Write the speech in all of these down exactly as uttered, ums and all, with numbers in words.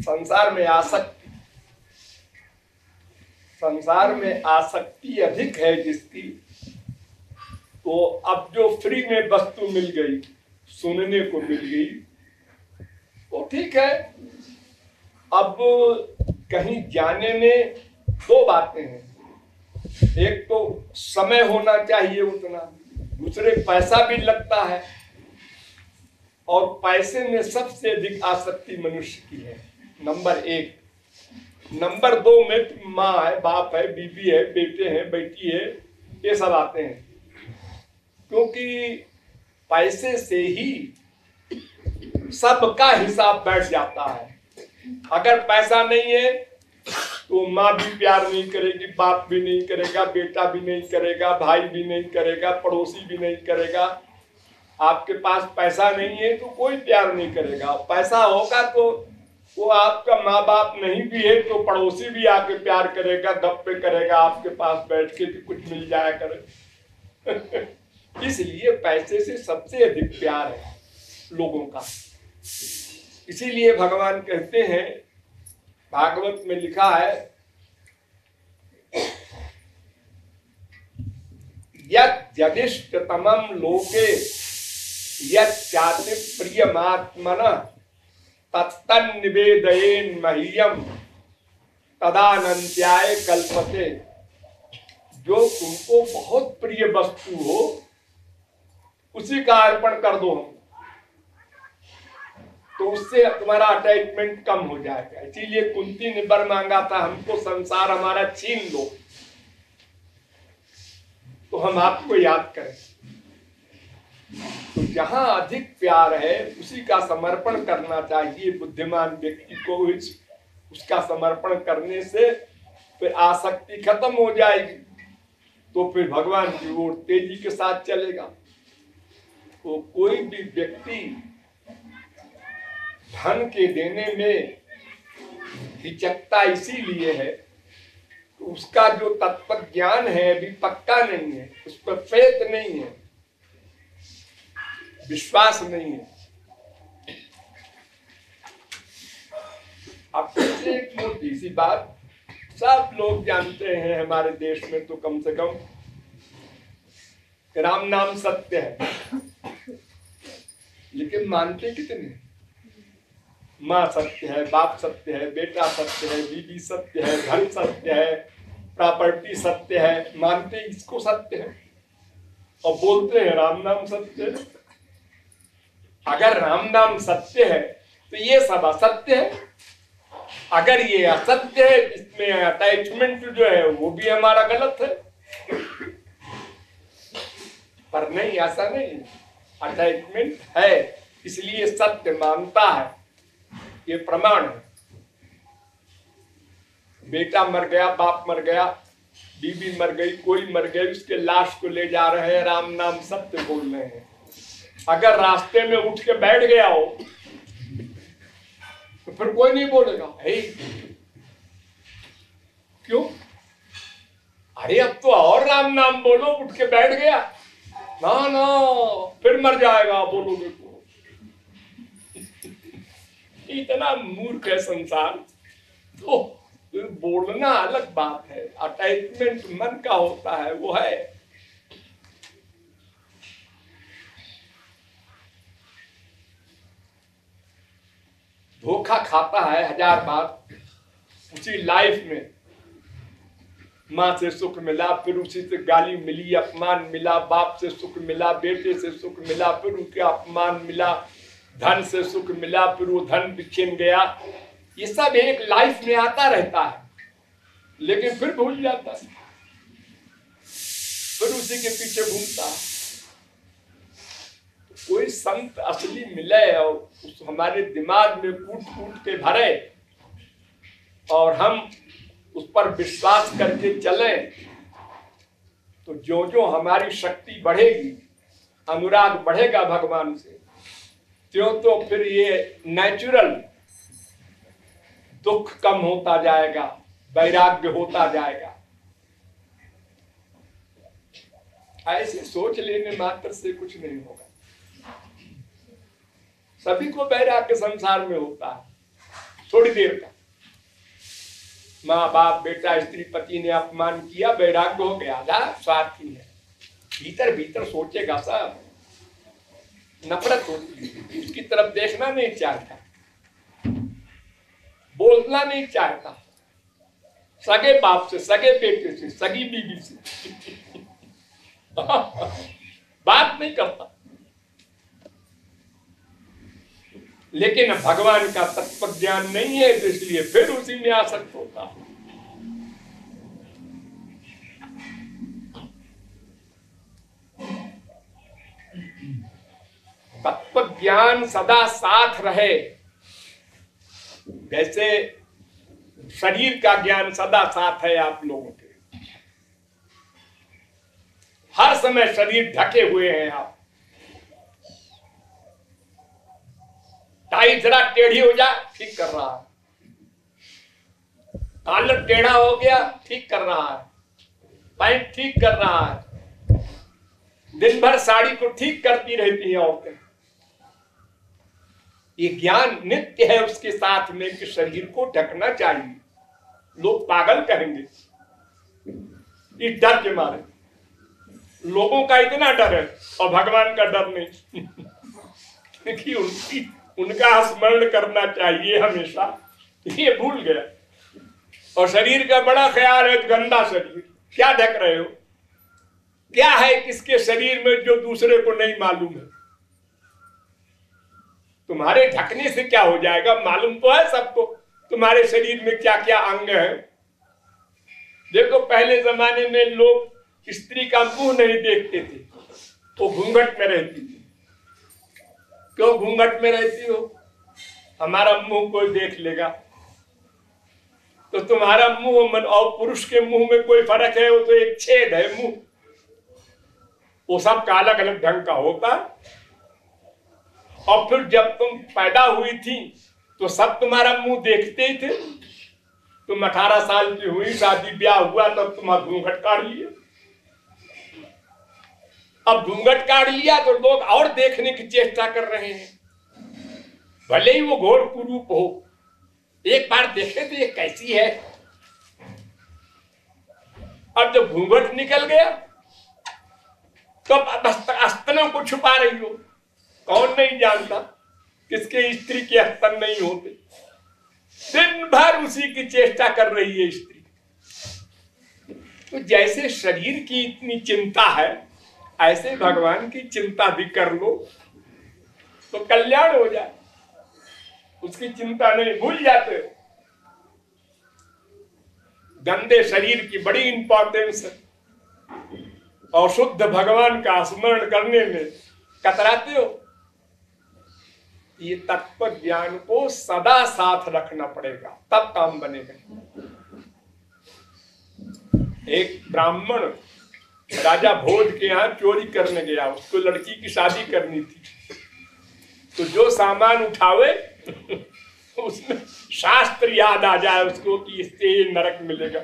संसार में आसक्ति, संसार में आसक्ति अधिक है जिसकी, तो अब जो फ्री में वस्तु मिल गई, सुनने को मिल गई, तो ठीक है। अब कहीं जाने में दो बातें हैं, एक तो समय होना चाहिए उतना, दूसरे पैसा भी लगता है, और पैसे में सबसे अधिक आसक्ति मनुष्य की है, नंबर एक। नंबर दो में माँ है, बाप है, बीबी है, बेटे हैं, बेटी है, ये सब आते हैं, क्योंकि पैसे से ही सबका हिसाब बैठ जाता है। अगर पैसा नहीं है तो माँ भी प्यार नहीं करेगी, बाप भी नहीं करेगा, बेटा भी नहीं करेगा, भाई भी नहीं करेगा, पड़ोसी भी नहीं करेगा। आपके पास पैसा नहीं है तो कोई प्यार नहीं करेगा। पैसा होगा तो वो आपका माँ बाप नहीं भी है तो पड़ोसी भी आके प्यार करेगा, गप्पे करेगा आपके पास बैठ के कि कुछ मिल जाया करे। इसलिए पैसे से सबसे अधिक प्यार है लोगों का। इसीलिए भगवान कहते हैं, भागवत में लिखा है, यत् यदिष्टतमं लोके यत् चाति प्रियमात्मनः तत्तन्निवेदयेन् मह्यम् तदानन्त्याय कल्पते। जो तुमको बहुत प्रिय वस्तु हो उसी का अर्पण कर दो हम, तो उससे तुम्हारा अटैचमेंट कम हो जाएगा। इसीलिए कुंती ने वर मांगा था, हमको संसार हमारा छीन लो तो हम आपको याद करें। तो जहां अधिक प्यार है उसी का समर्पण करना चाहिए बुद्धिमान व्यक्ति को। इस उसका समर्पण करने से फिर आसक्ति खत्म हो जाएगी, तो फिर भगवान की ओर तेजी के साथ चलेगा। तो कोई भी व्यक्ति धन के देने में हिचकता इसीलिए है, तो उसका जो तत्व ज्ञान है अभी पक्का नहीं है, उस पर फेथ नहीं है, विश्वास नहीं है। अब एक मोटी सी बात सब लोग जानते हैं हमारे देश में, तो कम से कम राम नाम सत्य है, लेकिन मानते कितने? माँ सत्य है, बाप सत्य है, बेटा सत्य है, बीबी सत्य है, धन सत्य है, प्रॉपर्टी सत्य है, मानते इसको सत्य है और बोलते हैं राम नाम सत्य है। अगर राम नाम सत्य है तो ये सब असत्य है। अगर ये असत्य है, इसमें अटैचमेंट जो है वो भी हमारा गलत है। पर नहीं, ऐसा नहीं, अटैचमेंट है इसलिए सत्य मानता है, ये प्रमाण है। बेटा मर गया, बाप मर गया, बीबी मर गई, कोई मर गई, उसके लाश को ले जा रहे हैं, राम नाम सत्य बोल रहे हैं। अगर रास्ते में उठ के बैठ गया हो तो फिर कोई नहीं बोलेगा, हे क्यों? अरे अब तो और राम नाम बोलो, उठ के बैठ गया ना ना, फिर मर जाएगा बोलोगे तो। इतना मूर्ख है संसार। तो बोलना अलग बात है, अटैचमेंट मन का होता है, वो है। धोखा खाता है हजार बार उसी लाइफ में। माँ से सुख मिला, फिर उसी से गाली मिली, अपमान मिला, बाप से सुख मिला, बेटे से सुख मिला, फिर उनके अपमान मिला, धन से सुख मिला, फिर वो धन भी छिन गया। ये सब एक लाइफ में आता रहता है, लेकिन फिर भूल जाता है, फिर उसी के पीछे घूमता है। कोई संत असली मिले और उस हमारे दिमाग में कूट कूट के भरे और हम उस पर विश्वास करके चलें, तो जो जो हमारी शक्ति बढ़ेगी, अनुराग बढ़ेगा भगवान से, त्यों तो फिर ये नेचुरल दुख कम होता जाएगा, वैराग्य होता जाएगा। ऐसे सोच लेने मात्र से कुछ नहीं होगा। सभी को वैराग्य संसार में होता है, थोड़ी देर का। माँ बाप बेटा स्त्री पति ने अपमान किया, वैराग्य हो गया, जा स्वार्थी है, भीतर भीतर सोचेगा सब, नफरत होती है, उसकी तरफ देखना नहीं चाहता, बोलना नहीं चाहता, सगे बाप से, सगे बेटे से, सगी बीवी से बात नहीं करता। लेकिन भगवान का तत्व ज्ञान नहीं है, तो इसलिए फिर उसी में आसक्त होता है। तत्व ज्ञान सदा साथ रहे, जैसे शरीर का ज्ञान सदा साथ है आप लोगों के, हर समय शरीर ढके हुए हैं आप। टाई जरा टेढ़ी हो जा, ठीक कर रहा है, कॉलर टेढ़ा हो गया, ठीक कर रहा है, पैंट ठीक कर रहा है, दिन भर साड़ी को ठीक करती रहती है औरतें। ये ज्ञान नित्य है उसके साथ में कि शरीर को ढकना चाहिए। लोग पागल कहेंगे इस डर के मारे, लोगों का इतना डर है और भगवान का डर नहीं क्योंकि उनकी उनका स्मरण करना चाहिए हमेशा, ये भूल गया। और शरीर का बड़ा ख्याल है, गंदा शरीर, क्या ढक रहे हो, क्या है किसके शरीर में जो दूसरे को नहीं मालूम है। तुम्हारे ढकने से क्या हो जाएगा, मालूम तो है सबको तुम्हारे शरीर में क्या क्या अंग है। देखो पहले जमाने में लोग स्त्री का मुंह नहीं देखते थे, वो घूंघट में रहती थी। क्यों घूंघट में रहती हो, हमारा मुंह कोई देख लेगा। तो तुम्हारा मुंह मन और पुरुष के मुंह में कोई फर्क है, वो तो एक छेद है मुंह, वो सब का अलग अलग ढंग का होता। और फिर जब तुम पैदा हुई थी तो सब तुम्हारा मुंह देखते ही थे। तुम अठारह साल की हुई, शादी ब्याह हुआ, तब तुम्हारा घूंघट काट लिया। अब घूंघट काट लिया तो लोग और देखने की चेष्टा कर रहे हैं, भले ही वो घोर कुरूप हो। एक बार देखे तो ये कैसी है। अब जब घूंघट निकल गया तो अब अस्तनों को छुपा रही हो। कौन नहीं जानता किसके स्त्री के अस्तन नहीं होते। दिन भर उसी की चेष्टा कर रही है स्त्री। तो जैसे शरीर की इतनी चिंता है, ऐसे भगवान की चिंता भी कर लो तो कल्याण हो जाए। उसकी चिंता नहीं, भूल जाते। गंदे शरीर की बड़ी इंपॉर्टेंस है और शुद्ध भगवान का स्मरण करने में कतराते हो। ये तत्व ज्ञान को सदा साथ रखना पड़ेगा, तब काम बनेगा। एक ब्राह्मण राजा भोज के यहाँ चोरी करने गया, उसको लड़की की शादी करनी थी। तो जो सामान उठावे उसमें शास्त्र याद आ जाए उसको कि इससे ये नरक मिलेगा,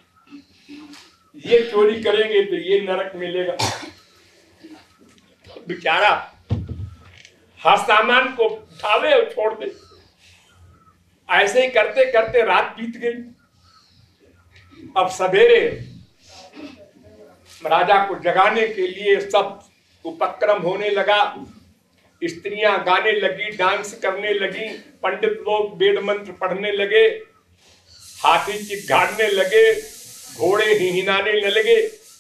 ये चोरी करेंगे तो ये नरक मिलेगा। बेचारा हर सामान को उठावे और छोड़ दे। ऐसे ही करते करते रात बीत गई। अब सवेरे राजा को जगाने के लिए सब उपक्रम होने लगा। स्त्रियां गाने लगी, डांस करने लगी, पंडित लोग वेद मंत्र पढ़ने लगे, हाथी चिघाड़ने लगे, घोड़े हिहिनाने लगे।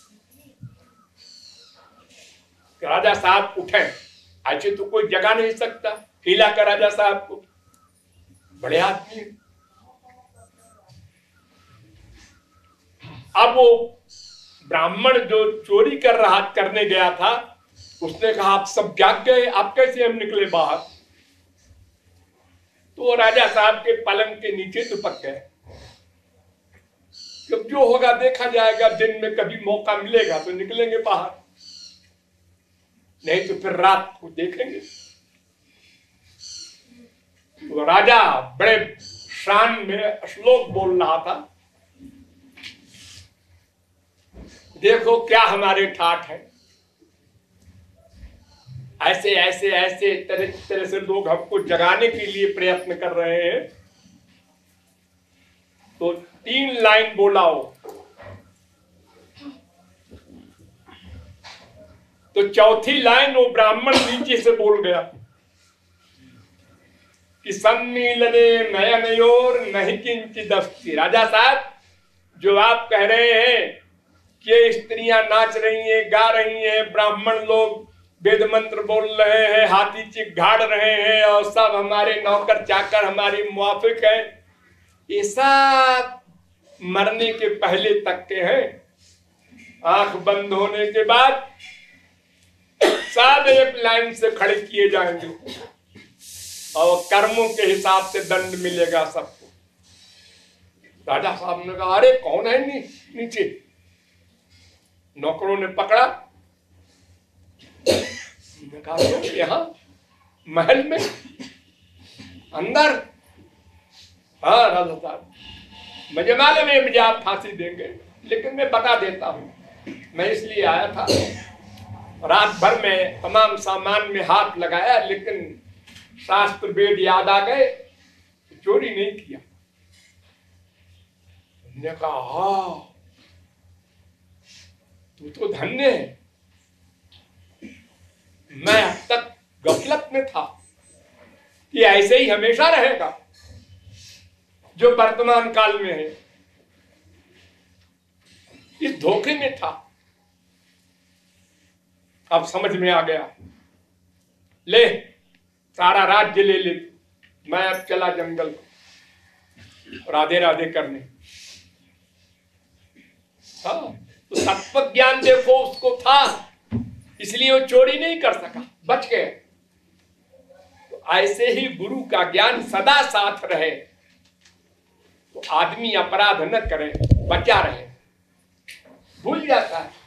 राजा साहब उठे, ऐसे तो कोई जगा नहीं सकता, हिला कर राजा साहब को, बड़े आदमी। अब वो ब्राह्मण जो चोरी कर रहा करने गया था, उसने कहा आप सब जाग गए, आप कैसे हम निकले बाहर। तो राजा साहब के पलंग के नीचे दुपक गए। जब जो होगा देखा जाएगा, दिन में कभी मौका मिलेगा तो निकलेंगे बाहर, नहीं तो फिर रात को देखेंगे। तो राजा बड़े शान में श्लोक बोल रहा था, देखो क्या हमारे ठाठ है, ऐसे ऐसे ऐसे तरह तरह से लोग हमको जगाने के लिए प्रयत्न कर रहे हैं, तो तीन लाइन बोला हो, तो चौथी लाइन वो ब्राह्मण नीचे से बोल गया कि सम्मिलने नयनयोर नहीं किंचित अस्ति। राजा साहब, जो आप कह रहे हैं कि ये स्त्रियां नाच रही हैं, गा रही हैं, ब्राह्मण लोग वेद मंत्र बोल रहे हैं, हाथी चिक झाड़ रहे हैं और सब हमारे नौकर चाकर हमारी मुआफिक है, ये सब मरने के पहले तक के हैं। आंख बंद होने के बाद सब एक लाइन से खड़े किए जाएंगे और कर्मों के हिसाब से दंड मिलेगा सबको। राजा साहब ने कहा, अरे कौन है नी, नीचे? नौकरों ने पकड़ा, ने कहा यहाँ महल में अंदर? हाँ राजा साहब, मुझे मालूम है मुझे आप फांसी देंगे, लेकिन मैं बता देता हूं, मैं इसलिए आया था। रात भर में तमाम सामान में हाथ लगाया, लेकिन शास्त्र वेद याद आ गए, चोरी नहीं किया। ने कहा, हाँ तू तो धन्य है, मैं अब तक गफलत में था कि ऐसे ही हमेशा रहेगा जो वर्तमान काल में है, इस धोखे में था। अब समझ में आ गया, ले सारा राज्य ले ले, मैं अब चला जंगल को राधे राधे करने। हाँ, तो तत्व ज्ञान देखो उसको था, इसलिए वो चोरी नहीं कर सका, बच गए। तो ऐसे ही गुरु का ज्ञान सदा साथ रहे तो आदमी अपराध न करे, बचा रहे। भूल जाता है,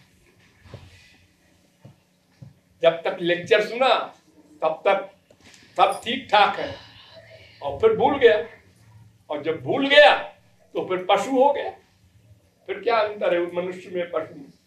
जब तक लेक्चर सुना तब तक सब ठीक ठाक है, और फिर भूल गया, और जब भूल गया तो फिर पशु हो गया। फिर क्या अंतर है मनुष्य में पशु में?